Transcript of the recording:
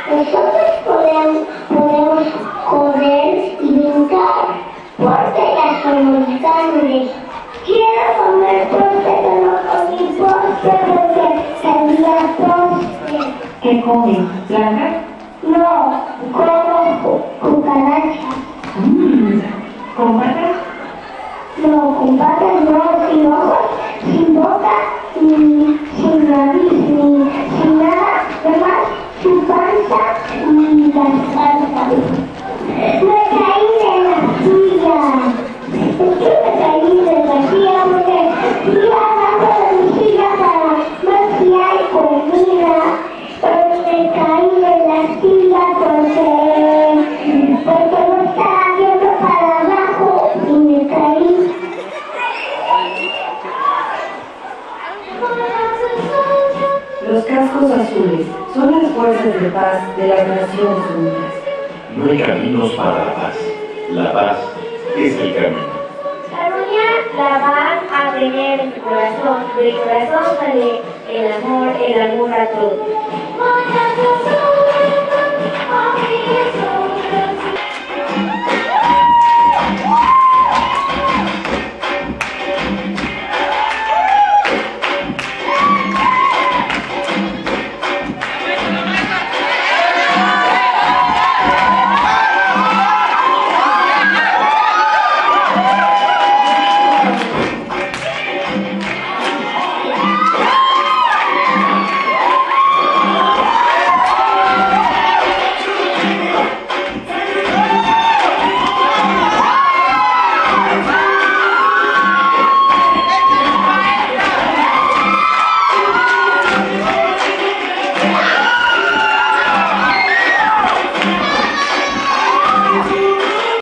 Nosotros podemos correr y brincar, porque ya somos grandes. Quiero comer postre, pero no comí postre porque sabía postre. ¿Qué comes? ¿Blanca? No, como cucarachas. ¿Con patas? No, con patas no, sin ojos, sin boca, ni sin nariz, ni sin nada, además su panza y las patas. Me caí de la silla. ¿Por qué me caí de la silla? Porque fui abajo de mi silla para ver si hay comida. Pero me caí de la silla porque no estaba viendo para abajo y me caí. Los cascos azules son las fuerzas de paz de las Naciones Unidas. No hay caminos para la paz. La paz es el camino. Caroña la vas a tener en tu corazón. Del corazón sale el amor a todos.